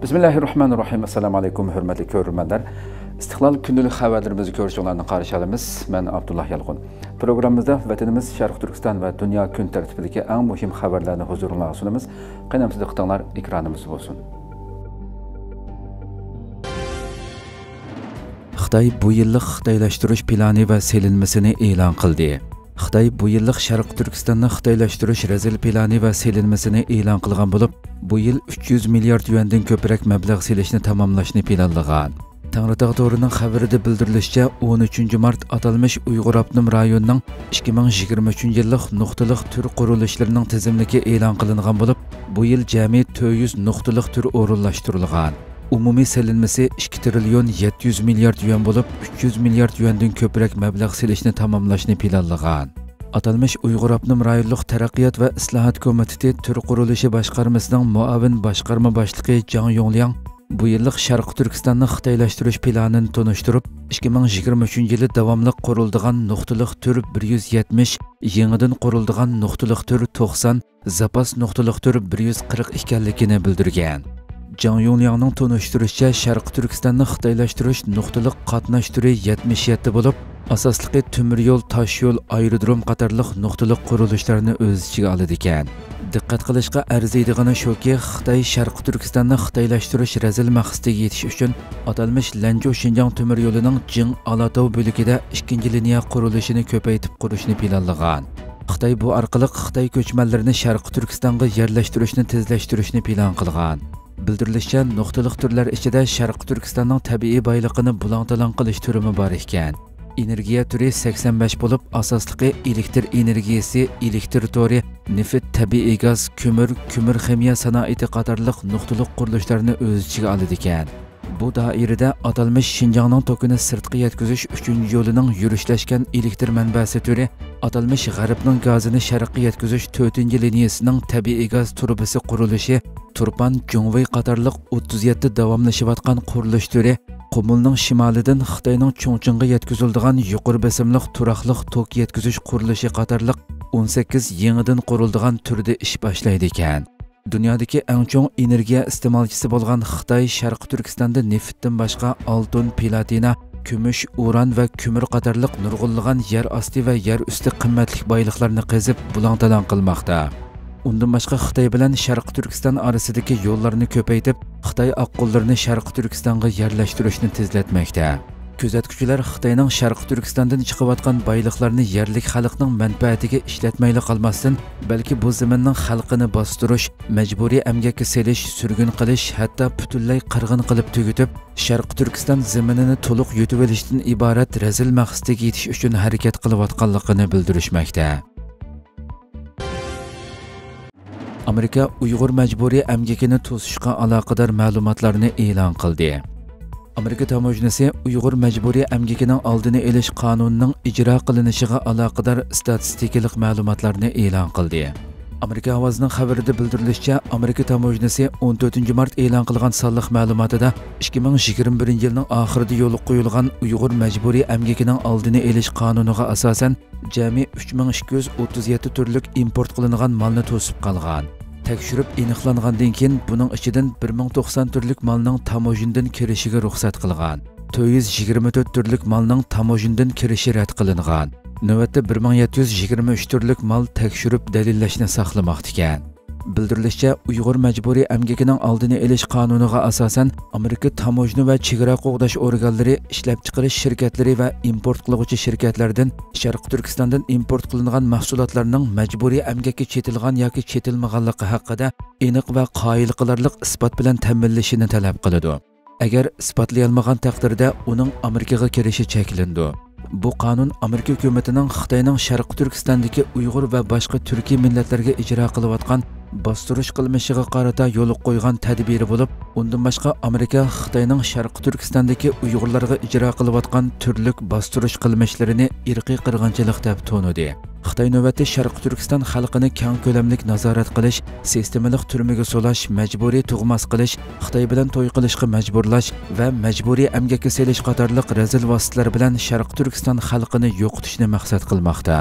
Bismillahirrahmanirrahim. Assalamu alaikum, hürmetli görürmenler. İstiklal günlük haberlerimizi görüşlerine karşı alımız. Ben Abdullah Yalğun. Programımızda vatanımız Şarkı Türkistan ve dünya gün tertibindeki en mühim haberlerini huzuruna sunumuz. Kıynamsız ıqtanlar ekranımız olsun. Xitoy bu yillik xitoylashtirish plani va selinmasini e'lon qildi. Xitoy bu yillik Sharq Turkistonni xitoylashtirish razil plani va selinmasini e'lon qilgan bo'lib, bu yil 300 milliard yuandan ko'proq mablag' selishni tamomlashni planlagan. Tangritog' to'rining xabarida bildirilishicha, 13 mart atalmish Uyg'ur Abnum rayonining 2023-yillik nuqtaliq tur qurilishlarining tizimligi e'lon qilingan bo'lib, bu yil jami 400 nuqtaliq tur o'rinlashtirilgan. Umumiy selinmasi 2 trilyon 700 milliard yuan bo'lib, 300 milliard yuandan ko'proq mablag' selishni tamomlashni planlagan. Atalmish Uyg'ur Abnum rayonlik taraqqiyot va islohot komiteti tur qurilishi boshqarmasining muavin boshqarma boshlig'i Jang Yongliang bu yillik Sharq Turkistonni xitoylashtirish planini tunishtirib, 2023-yili davomli quriladigan nuqtaliq tur 170, yangidan quriladigan nuqtaliq tur 90, zapas nuqtaliq tur 140 ekanligini bildirgan. Jang Yongliangning tunishtirishicha, Sharq Turkistonni xitoylashtirish nuqtaliq qatnash turi 77 bo'lib, asosliqi temir yo'l, tosh yo'l, aerodrom qatorliq nuqtaliq qurilishlarni o'z ichiga oladi ekan. Diqqat qilishga arziydigani shuki, Xitoy Sharq Turkistonni xitoylashtirish razil maqsadiga yetish uchun atalmish Lanzhou Xinjiang temir yo'lining Jing Alatov bo'lagida 2-liniya qurilishini ko'paytirib qurishni planlagan. Xitoy bu orqali Xitoy ko'chmanlarini Sharq Turkistonga yerlashtirishni tezlashtirishni plan qilgan. Bildirilishicha, nuqtaliq turlar ichida Sharq Turkistonning tabiiy boyligini bulang-talang qilish turimi bor ekan. Energiya turi 85 bo'lib, asosliqi elektr energiyasi, elektr tori, neft, tabiiy gaz, ko'mir ximiya sanoati qatorliq nuqtaliq qurilishlarni o'z ichiga oladi ekan. Bu doirada atalmish Xinjiangning tokini sirtqa yetkazish 3-yo'lining yurishlashgan elektr manbasi turi, atalmish G'arbning gazini sharqqa yetkazish 4-liniyasining tabiiy gaz turbasi qurilishi, Turpan, Jungvey qatorliq 37 davomlashayotgan qurilish turi, Qumulning shimolidan Xitoyning Chongqingga yetkaziladigan yuqori bosimliq turaqliq tok yetkazish qurilishi qatorliq 18 yangidan quriladigan turda ish boshlaydi ekan. Dunyodagi eng chong energiya iste'molchisi bo'lgan Xitoy Sharq Turkistonda neftdan boshqa oltin, platina, kumush, uran va ko'mir qatorliq nurg'unlagan yer osti va yer usti qimmatli boyliqlarni qazib bulang-talang qilmoqda. Undan boshqa Xitoy bilan Sharq Turkiston orasidagi yo'llarni ko'paytirib, Xitoy oqqullarni Sharq Turkistonga yerlashtirishni tezlatmoqda. Kuzatuvchilar Xitoyning Sharq Turkistondan chiqayotgan boyliqlarni yerlik xalqning manfaatiga ishlatmayli qolmasdan, balki bu zaminning xalqini bostirish, majburiy emgakka selish, surgun qilish, hatto butunlay qirg'in qilib tugitib, Sharq Turkiston zaminini to'liq yutib olishdan iborat razil maqsadiga yetish uchun harakat qilayotganligini bildirishmoqda. Amerika Uyg'ur majburiy emgakini to'sishga aloqador ma'lumotlarni e'lon qildi. Amerika tamojnasi Uyg'ur majburiy emgakining oldini olish qonunining ijro qilinishiga aloqador statistikalik ma'lumotlarni e'lon qildi. Amerika ovozining xabarida bildirilishicha, Amerika tamojnasi 14 mart e'lon qilgan sonliq ma'lumotida 2021-yilning oxirida yo'lga qo'yilgan Uyg'ur majburiy emgakining oldini olish qonuniga asosan jami 3237 turlik import qilingan malni to'sib qolgan. Tekshirib aniqlangandan keyin buning ichidan 1090 turlik malning tamojindan kirishiga ruxsat qilgan. 424 turlik malning tamojindan kirishi rad qilingan. Navbatda 1723 turlik mal tekshirib dalillashni saqlamoqda ekan. Bildirilishicha, Uyg'ur majburiy emgakining oldini olish qonuniga asosan Amerika tamojna va chegara qo'g'dash organlari, ishlab chiqarish shirkatlari va import qiluvchi shirkatlardan Sharq Turkistondan import qilingan mahsulotlarning majburiy emgakka chetilgan yoki chetilmaganligi haqida aniq va qoyil qilarliq isbot bilan ta'minlashini talab qiladi. Agar isbotlay olmagan taqdirda uning Amerikaga kirishi cheklandi. Bu qonun Amerika hukumatining Xitoyning Sharq Turkistondagi Uyg'ur va boshqa turkiy millatlarga ijro qilayotgan bostirish qilmishiga qarata yo'l qo'ygan tadbiri bo'lib, undan boshqa Amerika Xitoyning Sharq Turkistondagi Uyg'urlarga ijro qilayotgan turlik bostirish qilmishlarini irqiy qirg'inchilik deb to'nidi. Xitoy navbatda Sharq Turkiston xalqini keng ko'lamlik nazorat qilish, sistemalik turmaga solash, majburiy tug'mas qilish, Xitoy bilan to'y qilishga majburlash va majburiy emgakka selish qatorliq razil vositalar bilan Sharq Turkiston xalqini yo'qotishni maqsad qilmoqda.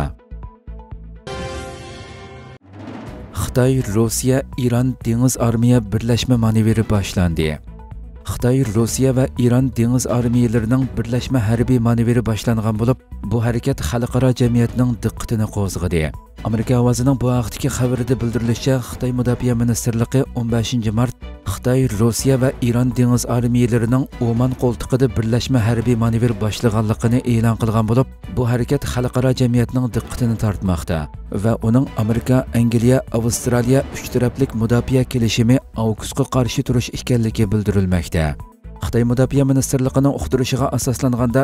Xitoy, Rossiya, Iran dengiz armiya birlashma manevri boshlandi. Xitoy, Rossiya va Iran dengiz armiyalarining birlashma harbiy manevri boshlangan bo'lib, bu harakat xalqaro jamiyatning diqqatini qo'zg'adi. Amerika ovozining bu haqdagi xabarida bildirilishicha, Xitoy Mudofaa ministrligi 15 mart Xitoy, Rossiya va Iran dengiz armiyalarining Oman qo'ltig'ida birlashma harbiy manevr boshlaganligini e'lon qilgan bo'lib, bu harakat xalqaro jamiyatning diqqatini tortmoqda va uning Amerika, Angliya, Avstraliya uch taraflik mudofaa kelishimi AUKUSga qarshi turish ekanligi bildirilmoqda. Xitoy Mudofaa ministrligining uqtirishiga asoslanganda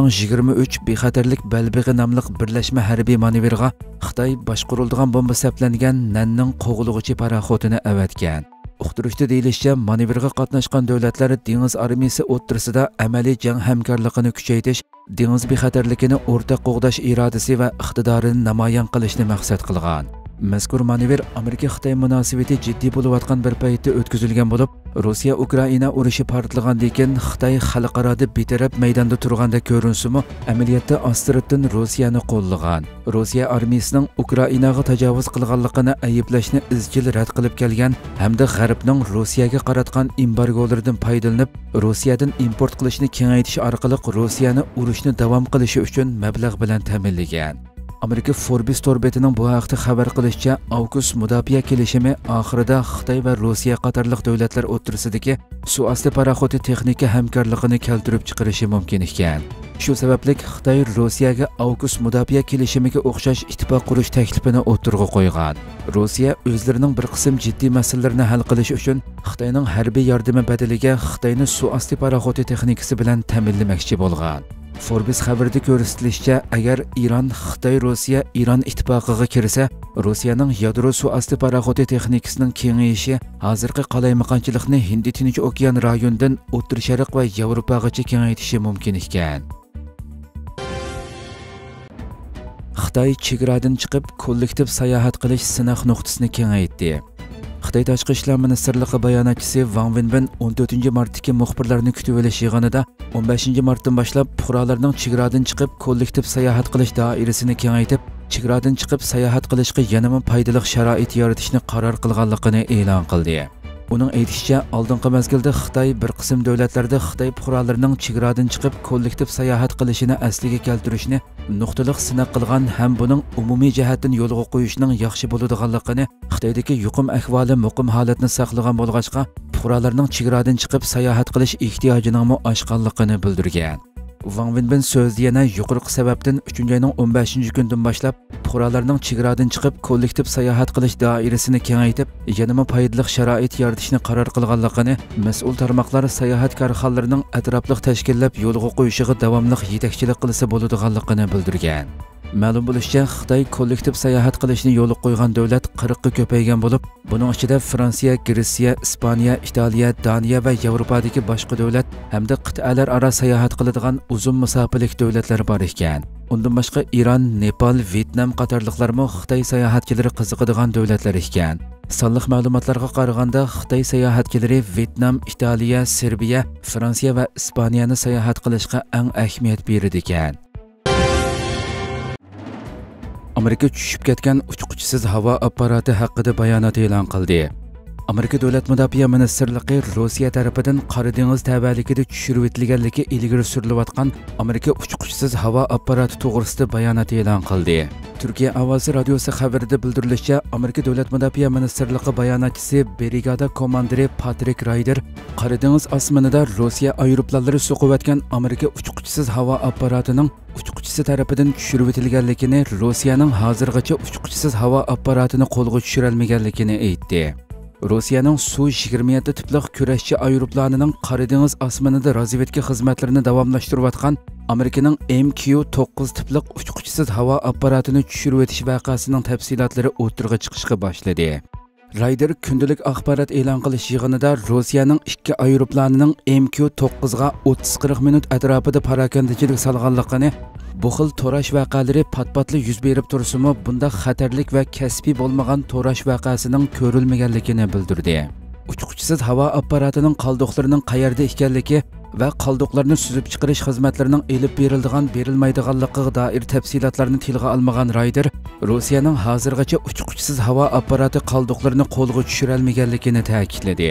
2023 bexatarlik balbig'i nomli birlashma harbiy manevrga Xitoy boshqariladigan bomba saplangan Nanning qo'g'ilg'ichi paraxotini avatgan. Uqtirishda deyilishicha, manevrga qatnashgan davlatlar dengiz armiyasi o'rtasida amaliy jang hamkorligini kuchaytirish, dengiz bexatarligini o'rtaq qo'g'dash irodasi va iqtidorini namoyon qilishni maqsad qilgan. Mazkur manevr Amerika-Xitoy munosabati jiddiy bo'layotgan bir paytda o'tkazilgan bo'lib, Rossiya-Ukraina urushi portlagandan keyin Xitoy xalqaroda betaraf maydonda turganda ko'rinsimi, amaliyotda Astiriddan Rossiyani qo'llagan. Rossiya armiyasining Ukrainaga tajovuz qilganligini ayblashni izchil rad qilib kelgan hamda G'arbning Rossiyaga qaratgan embargolardan foydalanib, Rossiyadan import qilishni kengaytirish orqali Rossiyani urushni davom qilishi uchun mablag' bilan ta'minlagan. Amerika Forbes torbetining bu haqda xabar qilishicha, AUKUS mudofaa kelishimi oxirida Xitoy va Rossiya qatorliq davlatlar o'rtasidagi suvosti paraxoti texnika hamkorligini keltirib chiqarishi mumkin ekan. Shu sababli Xitoy Rossiyaga AUKUS mudofaa kelishimiga o'xshash ittifoq qurish taklifini o'tirg'a qo'ygan. Rossiya o'zlarining bir qism jiddiy masalalarni hal qilish uchun Xitoyning harbiy yordami badaliga Xitoyni suvosti paraxoti texnikasi bilan ta'minlamoqchi bo'lgan. Forbes xabarida ko'rsatilishicha, agar Iran, Xitoy, Rossiya Iran ittifoqiga kirsa, Rossiyaning yadro suvosti paraxoti texnikasining kengayishi hozirgi qalaymaqonchilikni Hind-Tinch okean rayonidan O'rta Sharq va Yevropagacha kengaytirishi mumkin ekan. Xitoy chegaradan chiqib kollektiv sayohat qilish sinaq nuqtasini kengaytdi. Xitoy Tashqi ishlar ministrligi bayonotchisi Wang Wenbin 14 martdagi muxbirlarni kutib olish yig'inida 15 martdan boshlab fuqarolarning chegaradan chiqib kollektiv sayohat qilish doirasini kengaytib, chegaradan chiqib sayohat qilishga yanada foydali sharoit yaratishni qaror qilganligini e'lon qildi. Uning aytishicha, oldingi mezgilda Xitoy bir qism davlatlarda Xitoy fuqarolarining chegaradan chiqib kollektiv sayohat qilishini asliga keltirishni nuqtaliq sinaq qilgan ham buning umumiy jihatdan yo'lga qo'yishning yaxshi bo'ladiganligini, Xitoydagi yuqum ahvoli muqim holatni saqlagan bo'lg'achqa fuqarolarning chegaradan chiqib sayohat qilish ehtiyojining oshganligini bildirgan. Wang Wenbin so'zda yana yuqorqi sababdan 3-oyning 15-kundan boshlab fuqarolarning chegaradan chiqib kollektiv sayohat qilish doirasini kengaytib, yanada foydali sharoit yaratishni qaror qilganligini, mas'ul tarmoqlar sayohat korxonalarining atrofliq tashkillab yo'lga qo'yishiga davomli yetakchilik qilsa bo'ladiganligini bildirgan. Ma'lum bo'lishicha, Xitoy kollektiv sayohat qilishni yo'lga qo'ygan davlat 40 ga ko'paygan bo'lib, buning ichida Fransiya, Gretsiya, Ispaniya, Italiya, Daniya va Yevropadagi boshqa davlat hamda qit'alar aro sayohat qiladigan uzun masofalik davlatlar bor ekan. Undan boshqa Iran, Nepal, Vyetnam qatorliqlarmi Xitoy sayohatchilari qiziqadigan davlatlar ekan. Sonliq ma'lumotlarga qaraganda, Xitoy sayohatchilari Vyetnam, Italiya, Serbiya, Fransiya va Ispaniyani sayohat qilishga eng ahamiyat beradi ekan. Amerika tushib ketgan uchquchisiz havo apparati haqida bayonot e'lon qildi. Amerika Davlat Mudofaa ministrligi Rossiya tarafidan Qora dengiz tabaligida tushirib etilganligi ilgari surilayotgan Amerika uchquchisiz havo apparati to'g'risida bayonot e'lon qildi. Turkiya ovozi radiosi xabarida bildirilishicha, Amerika Davlat Mudofaa ministrligi bayonotchisi brigada komandiri Patrik Ryder Qora dengiz osmonida Rossiya aeroplanlari so'qiyotgan Amerika uchquchisiz havo apparatining uchquchisi tarafidan tushirib etilganligini, Rossiyaning hozirgacha uchquchisiz havo apparatini qo'lga tushira olmaganligini aytdi. Rossiyaning Su-27 tipli kurashchi aeroplanining Qora dengiz osmonida razvedka xizmatlarini davomlashtirayotgan Amerikaning MQ-9 tipli uchquchisiz havo apparatini tushirib etish voqeasining tafsilotlari o'tirg'a chiqishga boshladi. Ryder kundalik axborot e'lon qilish yig'inida Rossiyaning 2 aeroplanining MQ-9 ga 30-40 minut atrofida parakandachilik solganligini, bu xil to'rash voqealari pat-patli yuz berib tursimi, bunda xatarlik va kasbiy bo'lmagan to'rash voqeasining ko'rilmaganligini bildirdi. Uchquchisiz havo apparatining qoldiqlarining qayerda ekanligi va qoldiqlarni suzib chiqarish xizmatlarining elib berilmaydiganligiga doir tafsilotlarni tilga olmagan Ryder, Rossiyaning hozirgacha uchquchisiz havo apparati qoldiqlarini qo'lga tushira olmaganligini ta'kidladi.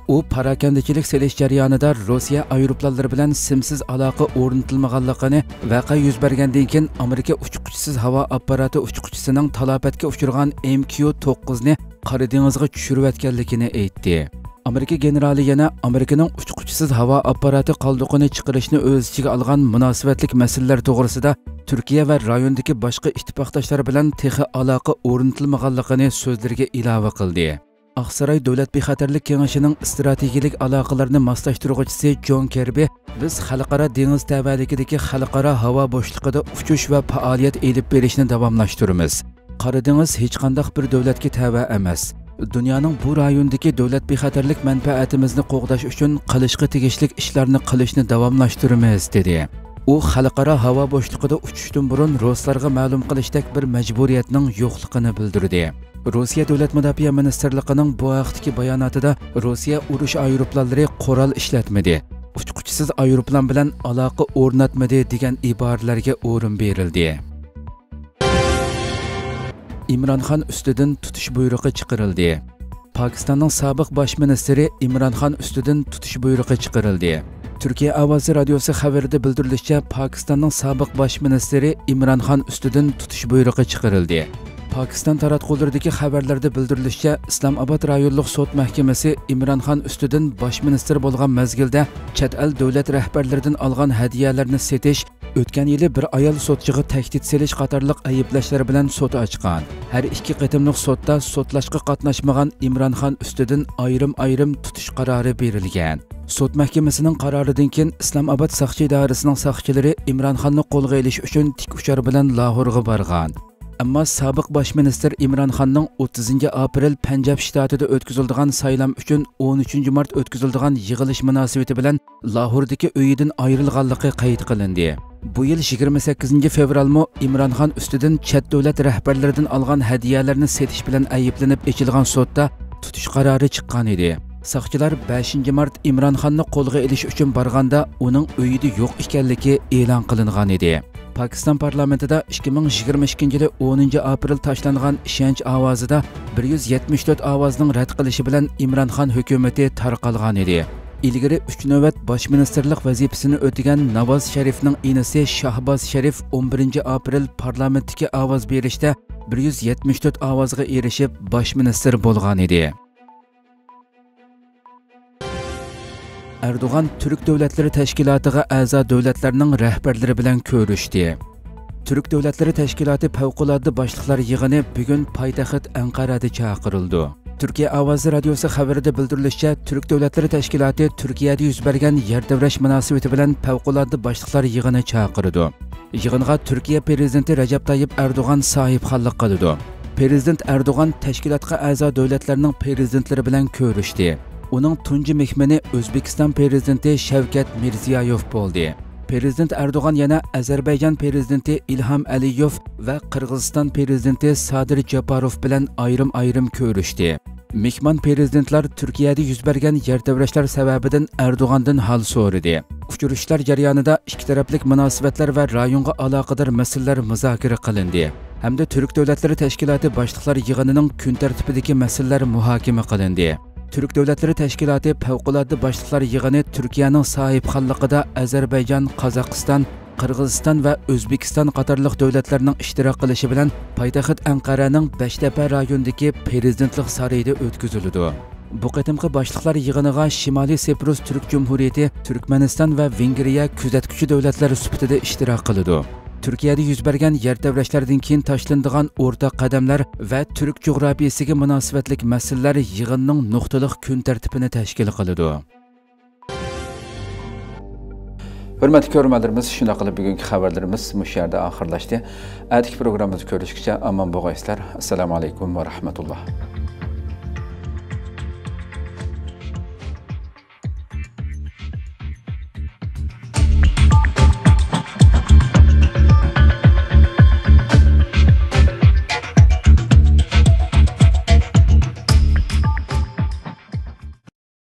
U parakandachilik selish jarayonida Rossiya aeroplanlari bilan simsiz aloqa o'rnatilmaganligini, voqea yuz bergandan keyin Amerika uchquchisiz havo apparati uchquchisining talofatga uchirgan MQ-9 ni Qora dengizga tushirayotganligini aytdi. Amerika generali yana Amerikaning uchquchisiz havo apparati qoldiqini chiqarishni o'z ichiga olgan munosabatlik masalalar to'g'risida Turkiya va rayondagi boshqa ittifoqdoshlar bilan texi aloqa o'rnatilmaganligini so'zlarga ilova qildi. Aqsaray Davlat bexatarlik kengashining strategik aloqalarni moslashtiruvchisi John Kirby, biz xalqaro dengiz tavalligidagi xalqaro havo bo'shlig'ida uchish va faoliyat elib berishni davomlashtiramiz. Qora dengiz hech qanday bir davlatga tava emas. Dunyoning bu rayondagi davlat bexatarlik manfaatimizni qo'g'dash uchun qilishga tegishli ishlarni qilishni davomlashtiramiz dedi. U xalqaro havo bo'shlig'ida uchishdan burun ruslarga ma'lum qilishdek bir majburiyatning yo'qligini bildirdi. Rossiya Davlat Mudofaa Ministrligining bu vaqtdagi bayonotida Rossiya urush aeroplanlari qurol ishlatmadi, uchquchisiz aeroplan bilan aloqa o'rnatmadi degan iboralarga o'rin berildi. İmran Xon ustidan tutish buyrug'i chiqarildi. Pokistonning sobiq bosh ministri Imran Xon ustidan tutish buyrug'i chiqarildi. Turkiya ovozi radiosi xabarida bildirilishicha, Pokistonning sobiq bosh ministri Imran Xon ustidan tutish buyrug'i chiqarildi. Pokiston taratqullaridagi xabarlarda bildirilishicha, Islomobod rayonlik sud mahkamasi Imran Xon ustidan bosh ministr bo'lgan mezgilda chet el davlat rahbarlaridan olgan hadiyalarni setish, o'tgan yili bir ayol sotchiga tahdid selish qatorliq ayblashlar bilan sud ochgan. Har ikki qitimliq sudda sudlashga qatnashmagan Imran Xon ustidan ayrim tutish qarori berilgan. Sud mahkamasining qaroridan keyin Islomobod soqchi idorasining soqchilari Imran Xonni qo'lga olish uchun tik uchar bilan Lahorga borgan. Ammo sobiq bosh ministr Imran Xonning 30 aprel Panjab shtatida o'tkaziladigan saylam uchun 13 mart o'tkaziladigan yig'ilish munosabati bilan Lahordagi uyidan ayrilganligi qayd qilindi. Bu yil 28 fevralmo Imran Xon ustidan chet davlat rahbarlaridan olgan hadiyalarni setish bilan ayblanib echilgan sudda tutish qarori chiqqan edi. Soqchilar 5 mart Imran Xonni qo'lga olish uchun borganda uning uyida yo'q ekanligi e'lon qilingan edi. Pakiston parlamentida 2022 yili 10 aprel tashlangan ishonch ovozida 174 ovozning rad qilishi bilan Imran Xon hukumati tarqalgan edi. Ilgari 3 navbat bosh ministerlik vazifasini o'tagan Navoz Sharifning inisi Shahboz Sharif 11 aprel parlamentdagi ovoz berishda 174 ovozga erishib bosh minister bo'lgan edi. Erdoğan Türk Devletleri Teşkilatı'na a'zo davlatlarning rahbarlari bilan ko'rishdi. Türk Devletleri Teşkilatı favqulodda boshliqlar yig'ini bugun poytaxt Anqarada chaqirildi. Türkiye Ovozi radiosi xabarida bildirilishicha, Türk Devletleri Teşkilatı Turkiyada yuz bergan yer davrash munosabati bilan favqulodda boshliqlar yig'ini chaqirdi. Yig'inga Turkiya prezidenti Recep Tayyip Erdoğan sahibxonlik qildi. Prezident Erdoğan tashkilotga a'zo davlatlarning prezidentlari bilan ko'rishdi. Uning tunji mehmoni O'zbekiston prezidenti Shavkat Mirziyoyev bo'ldi. Prezident Erdo'g'an yana Ozarbayjon prezidenti Ilhom Aliyev va Qirg'iziston prezidenti Sadir Japarov bilan ayrim ko'rishdi. Mehmon prezidentlar Turkiyada yuz bergan yer tevrashlar sababidan Erdo'g'andan hal so'radi. Uchrashuvlar jarayonida ikki taraflik munosabatlar va rayonga aloqador masalalar muzokara qilindi. Hamda Türk Devletleri Teşkilatı boshliqlar yig'inining kun tartibidagi masalalar muhokama qilindi. Türk Devletleri Teşkilatı favqulodda boshliqlar yig'ini Turkiyaning sahibxonligida Ozarbayjon, Qozog'iston, Qirg'iziston va O'zbekiston qatorliq davlatlarning ishtirok qilishi bilan poytaxt Anqaraning Beshtepa rayonidagi prezidentlik saroyida o'tkazildi. Bu qatimqi boshliqlar yig'iniga Shimoliy Siprus Turk Cumhuriyati, Turkmaniston va Vengriya kuzatuvchi davlatlar sifatida ishtirok qildi. Turkiyada yuz bergan yer tevrashlardan keyin tashlanadigan o'rta qadamlar va Turk jo'grafiyasiga munosabatlik masalalar yig'inning nuqtaliq kun tartibini tashkil qiladi. Hurmatli ko'ruvchilarimiz, shunday qilib bugungi xabarlarimiz mush yerda oxirlashdi. Atigi programmamizni ko'rishgacha omon bo'linglar. Assalomu alaykum va rahmatulloh.